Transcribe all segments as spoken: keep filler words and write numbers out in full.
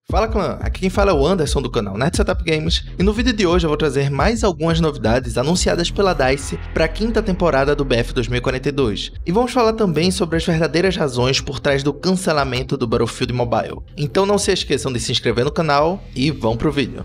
Fala clã, aqui quem fala é o Anderson do canal Nerd Setup Games e no vídeo de hoje eu vou trazer mais algumas novidades anunciadas pela DICE para a quinta temporada do B F dois mil e quarenta e dois. E vamos falar também sobre as verdadeiras razões por trás do cancelamento do Battlefield Mobile. Então não se esqueçam de se inscrever no canal e vamos pro vídeo.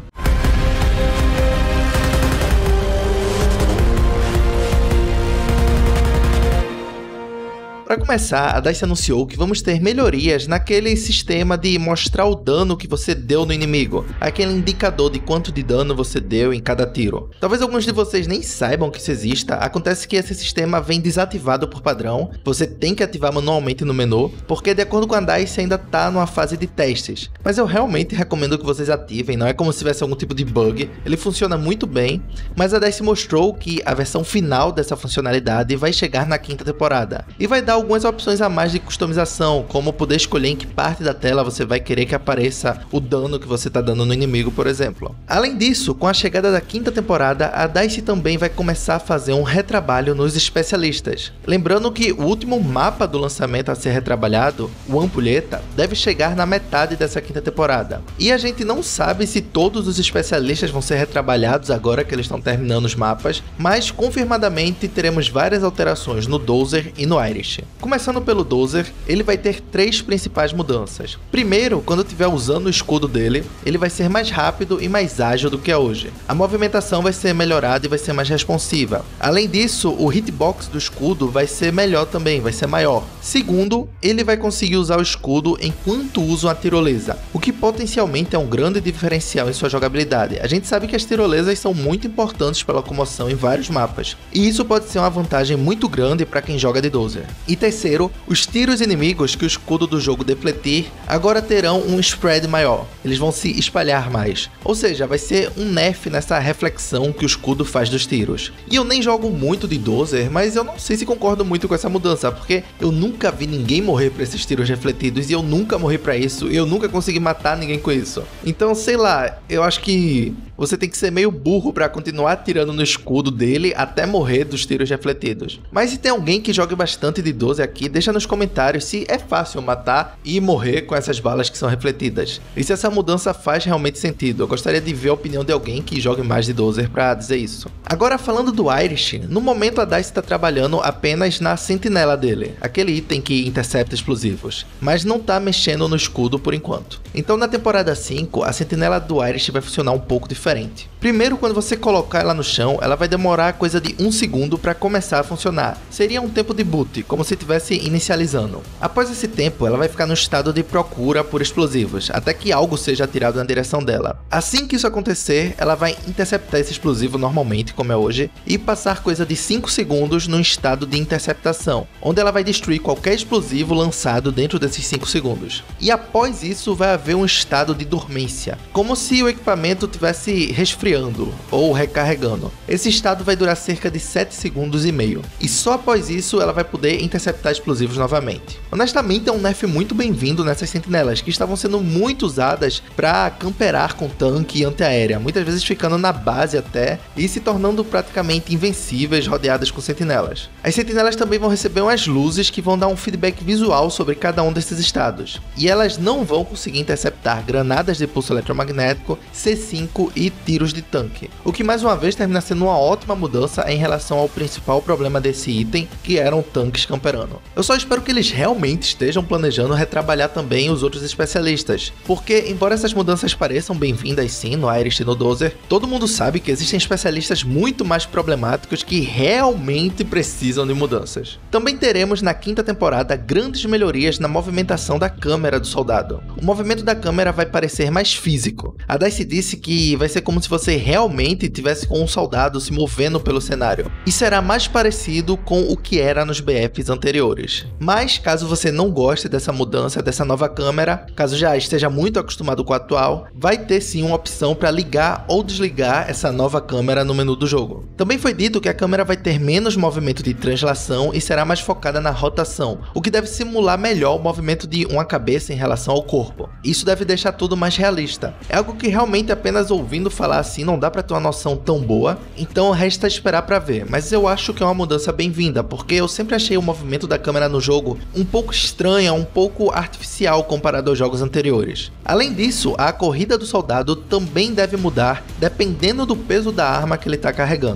Para começar, a DICE anunciou que vamos ter melhorias naquele sistema de mostrar o dano que você deu no inimigo, aquele indicador de quanto de dano você deu em cada tiro. Talvez alguns de vocês nem saibam que isso exista, acontece que esse sistema vem desativado por padrão, você tem que ativar manualmente no menu, porque de acordo com a DICE ainda está numa fase de testes. Mas eu realmente recomendo que vocês ativem, não é como se tivesse algum tipo de bug, ele funciona muito bem, mas a DICE mostrou que a versão final dessa funcionalidade vai chegar na quinta temporada, e vai dar algumas opções a mais de customização, como poder escolher em que parte da tela você vai querer que apareça o dano que você está dando no inimigo, por exemplo. Além disso, com a chegada da quinta temporada, a DICE também vai começar a fazer um retrabalho nos especialistas. Lembrando que o último mapa do lançamento a ser retrabalhado, o Ampulheta, deve chegar na metade dessa quinta temporada. E a gente não sabe se todos os especialistas vão ser retrabalhados agora que eles estão terminando os mapas, mas confirmadamente teremos várias alterações no Dozer e no Irish. Começando pelo Dozer, ele vai ter três principais mudanças. Primeiro, quando estiver usando o escudo dele, ele vai ser mais rápido e mais ágil do que é hoje. A movimentação vai ser melhorada e vai ser mais responsiva. Além disso, o hitbox do escudo vai ser melhor também, vai ser maior. Segundo, ele vai conseguir usar o escudo enquanto usa uma tirolesa, o que potencialmente é um grande diferencial em sua jogabilidade. A gente sabe que as tirolesas são muito importantes para a locomoção em vários mapas, e isso pode ser uma vantagem muito grande para quem joga de Dozer. E terceiro, os tiros inimigos que o escudo do jogo defletir agora terão um spread maior, eles vão se espalhar mais, ou seja, vai ser um nerf nessa reflexão que o escudo faz dos tiros. E eu nem jogo muito de Dozer, mas eu não sei se concordo muito com essa mudança, porque eu nunca vi ninguém morrer para esses tiros refletidos e eu nunca morri para isso, e eu nunca consegui matar ninguém com isso. Então, sei lá, eu acho que você tem que ser meio burro para continuar atirando no escudo dele até morrer dos tiros refletidos. Mas se tem alguém que jogue bastante de Dozer aqui, deixa nos comentários se é fácil matar e morrer com essas balas que são refletidas. E se essa mudança faz realmente sentido. Eu gostaria de ver a opinião de alguém que jogue mais de Dozer para dizer isso. Agora falando do Irish, no momento a DICE está trabalhando apenas na sentinela dele, aquele item que intercepta explosivos, mas não está mexendo no escudo por enquanto. Então na temporada cinco, a sentinela do Irish vai funcionar um pouco diferente. Primeiro, quando você colocar ela no chão, ela vai demorar coisa de um segundo para começar a funcionar. Seria um tempo de boot, como se estivesse inicializando. Após esse tempo, ela vai ficar no estado de procura por explosivos, até que algo seja atirado na direção dela. Assim que isso acontecer, ela vai interceptar esse explosivo normalmente, como é hoje, e passar coisa de cinco segundos no estado de interceptação, onde ela vai destruir qualquer explosivo lançado dentro desses cinco segundos. E após isso, vai haver um estado de dormência, como se o equipamento tivesse resfriando ou recarregando. Esse estado vai durar cerca de sete segundos e meio, e só após isso ela vai poder interceptar explosivos novamente. Honestamente, é um nerf muito bem-vindo nessas sentinelas, que estavam sendo muito usadas para camperar com tanque e antiaérea, muitas vezes ficando na base até, e se tornando praticamente invencíveis rodeadas com sentinelas. As sentinelas também vão receber umas luzes que vão dar um feedback visual sobre cada um desses estados, e elas não vão conseguir interceptar granadas de pulso eletromagnético, C cinco e tiros de tanque, o que mais uma vez termina sendo uma ótima mudança em relação ao principal problema desse item, que eram tanques camperando. Eu só espero que eles realmente estejam planejando retrabalhar também os outros especialistas, porque embora essas mudanças pareçam bem-vindas sim no Irish e no Dozer, todo mundo sabe que existem especialistas muito mais problemáticos que realmente precisam de mudanças. Também teremos na quinta temporada grandes melhorias na movimentação da câmera do soldado. O movimento da câmera vai parecer mais físico. A DICE disse que vai ser como se você realmente tivesse com um soldado se movendo pelo cenário, e será mais parecido com o que era nos B Fs anteriores. Mas caso você não goste dessa mudança, dessa nova câmera, caso já esteja muito acostumado com a atual, vai ter sim uma opção para ligar ou desligar essa nova câmera no menu do jogo. Também foi dito que a câmera vai ter menos movimento de translação e será mais focada na rotação, o que deve simular melhor o movimento de uma cabeça em relação ao corpo. Isso deve deixar tudo mais realista. É algo que realmente apenas ouvindo falar assim assim não dá pra ter uma noção tão boa, então resta esperar pra ver, mas eu acho que é uma mudança bem-vinda, porque eu sempre achei o movimento da câmera no jogo um pouco estranha, um pouco artificial comparado aos jogos anteriores. Além disso, a corrida do soldado também deve mudar dependendo do peso da arma que ele tá carregando.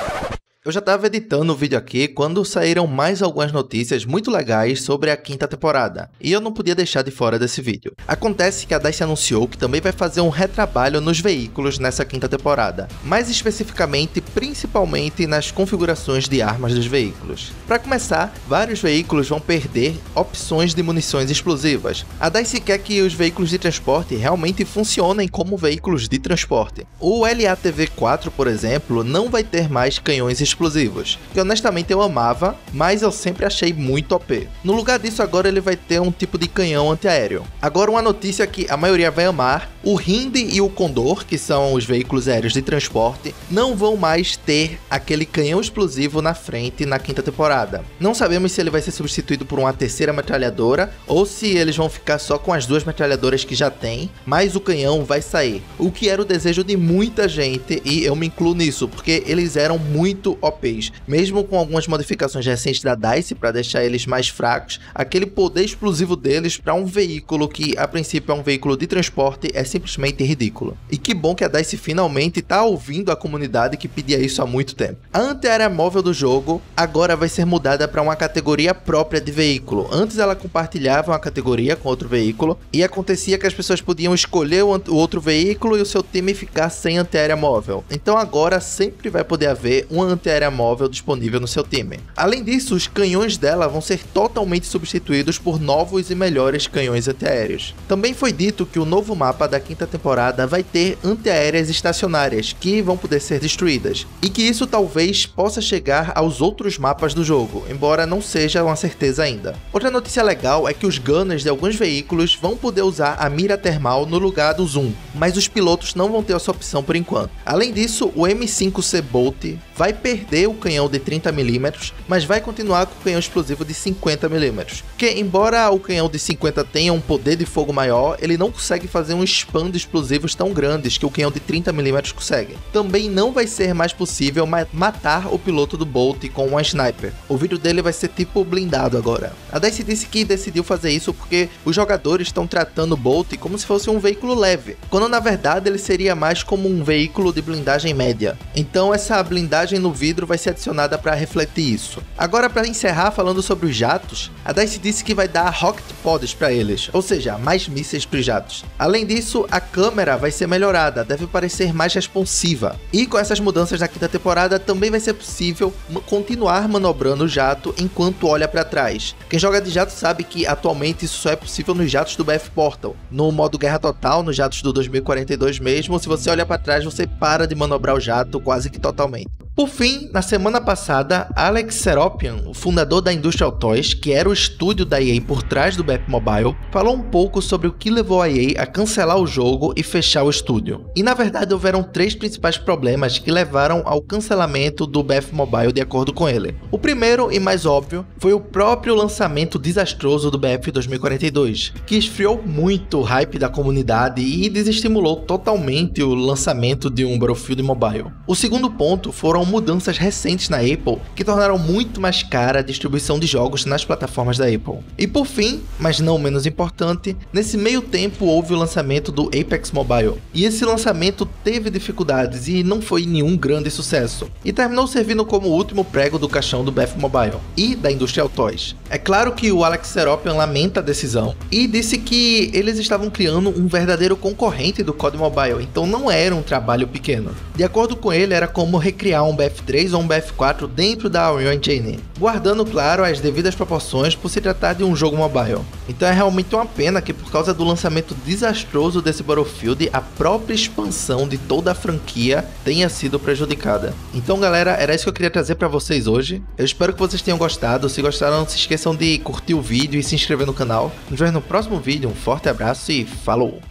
Eu já estava editando o vídeo aqui quando saíram mais algumas notícias muito legais sobre a quinta temporada, e eu não podia deixar de fora desse vídeo. Acontece que a DICE anunciou que também vai fazer um retrabalho nos veículos nessa quinta temporada, mais especificamente, principalmente nas configurações de armas dos veículos. Para começar, vários veículos vão perder opções de munições explosivas. A DICE quer que os veículos de transporte realmente funcionem como veículos de transporte. O L A T V quatro, por exemplo, não vai ter mais canhões explosivos. explosivos, que honestamente eu amava, mas eu sempre achei muito O P. No lugar disso, agora ele vai ter um tipo de canhão antiaéreo. Agora uma notícia que a maioria vai amar: o Hindi e o Condor, que são os veículos aéreos de transporte, não vão mais ter aquele canhão explosivo na frente na quinta temporada. Não sabemos se ele vai ser substituído por uma terceira metralhadora, ou se eles vão ficar só com as duas metralhadoras que já tem, mas o canhão vai sair. O que era o desejo de muita gente, e eu me incluo nisso, porque eles eram muito O Ps. Mesmo com algumas modificações recentes da DICE para deixar eles mais fracos, aquele poder explosivo deles para um veículo que a princípio é um veículo de transporte é simplesmente ridículo. E que bom que a DICE finalmente está ouvindo a comunidade que pedia isso há muito tempo. A antiaérea móvel do jogo agora vai ser mudada para uma categoria própria de veículo. Antes ela compartilhava uma categoria com outro veículo e acontecia que as pessoas podiam escolher o outro veículo e o seu time ficar sem antiaérea móvel. Então agora sempre vai poder haver uma antiaérea móvel disponível no seu time. Além disso, os canhões dela vão ser totalmente substituídos por novos e melhores canhões antiaéreos. Também foi dito que o novo mapa da quinta temporada vai ter antiaéreas estacionárias que vão poder ser destruídas, e que isso talvez possa chegar aos outros mapas do jogo, embora não seja uma certeza ainda. Outra notícia legal é que os gunners de alguns veículos vão poder usar a mira termal no lugar do zoom, mas os pilotos não vão ter essa opção por enquanto. Além disso, o M cinco C Bolt vai perder o canhão de trinta milímetros, mas vai continuar com o canhão explosivo de cinquenta milímetros, que embora o canhão de cinquenta tenha um poder de fogo maior, ele não consegue fazer um spam de explosivos tão grandes que o canhão de trinta milímetros consegue. Também não vai ser mais possível ma matar o piloto do Bolt com uma sniper. O vidro dele vai ser tipo blindado agora. A DICE disse que decidiu fazer isso porque os jogadores estão tratando o Bolt como se fosse um veículo leve, quando na verdade ele seria mais como um veículo de blindagem média. Então essa blindagem no vidro vai ser adicionada para refletir isso. Agora, para encerrar falando sobre os jatos, a DICE disse que vai dar Rocket Pods para eles, ou seja, mais mísseis para os jatos. Além disso, a câmera vai ser melhorada, deve parecer mais responsiva. E com essas mudanças na quinta temporada, também vai ser possível continuar manobrando o jato enquanto olha para trás. Quem joga de jato sabe que atualmente isso só é possível nos jatos do B F Portal. No modo Guerra Total, nos jatos do dois mil e quarenta e dois mesmo, se você olha para trás, você para de manobrar o jato quase que totalmente. Por fim, na semana passada, Alex Seropian, o fundador da Industrial Toys, que era o estúdio da E A por trás do B F Mobile, falou um pouco sobre o que levou a E A a cancelar o jogo e fechar o estúdio. E na verdade houveram três principais problemas que levaram ao cancelamento do B F Mobile de acordo com ele. O primeiro e mais óbvio foi o próprio lançamento desastroso do B F dois mil e quarenta e dois, que esfriou muito o hype da comunidade e desestimulou totalmente o lançamento de um Battlefield Mobile. O segundo ponto foram mudanças recentes na Apple que tornaram muito mais cara a distribuição de jogos nas plataformas da Apple. E por fim, mas não menos importante, nesse meio tempo houve o lançamento do Apex Mobile. E esse lançamento teve dificuldades e não foi nenhum grande sucesso. E terminou servindo como o último prego do caixão do B F Mobile e da Industrial Toys. É claro que o Alex Seropian lamenta a decisão e disse que eles estavam criando um verdadeiro concorrente do C O D Mobile, então não era um trabalho pequeno. De acordo com ele, era como recriar um B F três ou um B F quatro dentro da Unreal Engine, guardando, claro, as devidas proporções por se tratar de um jogo mobile. Então é realmente uma pena que por causa do lançamento desastroso desse Battlefield, a própria expansão de toda a franquia tenha sido prejudicada. Então galera, era isso que eu queria trazer para vocês hoje. Eu espero que vocês tenham gostado. Se gostaram, não se esqueçam de curtir o vídeo e se inscrever no canal. Nos vemos no próximo vídeo, um forte abraço e falou!